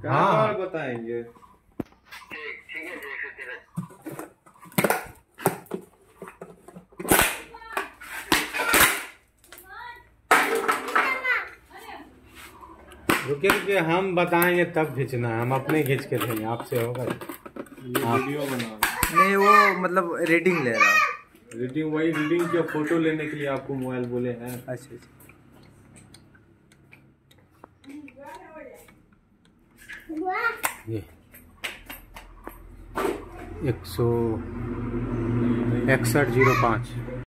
हाँ बताएंगे। रुकिए रुकिए, हम बताएंगे तब खींचना है, हम अपने खींच के देंगे, आपसे होगा। वीडियो बना नहीं, वो मतलब रीडिंग ले रहा है। रीडिंग, वही रीडिंग की फोटो लेने के लिए आपको मोबाइल बोले हैं। अच्छा ये 161.05